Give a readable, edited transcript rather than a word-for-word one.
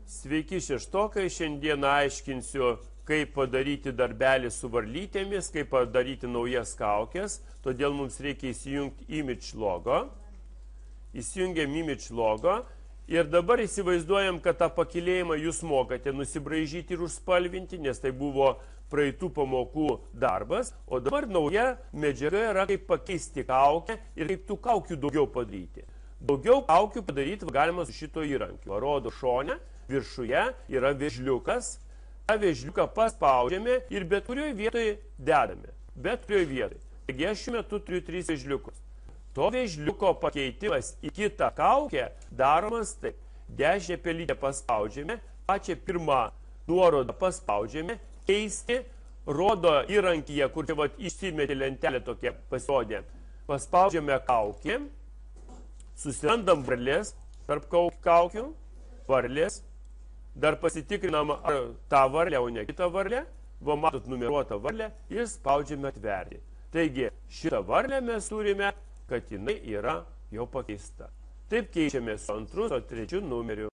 Sveiki šeštokai, šiandien aiškinsiu, kaip padaryti darbelį su varlytėmis, kaip padaryti naujas kaukės, todėl mums reikia įsijungti image logo. Įsijungiam image logo ir dabar įsivaizduojam, kad tą pakilėjimą jūs mokate nusibraižyti ir užspalvinti, nes tai buvo praeitų pamokų darbas, o dabar nauja medžiaga yra, kaip pakeisti kaukę ir kaip tų kaukių daugiau padaryti. Daugiau kaukių padaryti galima su šito įrankiu. Parodo šone, viršuje yra vėžliukas. Ta vėžliuką paspaudžiame ir bet kurioje vietoje dedame. Bet kurioje vietoje. Taigi aš šiuo metu turiu 3 vėžliukus. To vėžliuko pakeitimas į kitą kaukę daromas taip. Dešinę pelytę paspaudžiame, pačią pirmą nuorodą paspaudžiame, keisti, rodo įrankyje, kur čia išsimetė lentelė tokia pasirodė. Paspaudžiame kaukę, susirandam varlės tarp kaukių, varlės, dar pasitikrinam ar tą varlę, o ne kitą varlę, va matot numeruotą varlę ir spaudžiame atverti. Taigi šitą varlę mes turime, kad jinai yra jau pakeista. Taip keičiame su antru, su trečiu numeriu.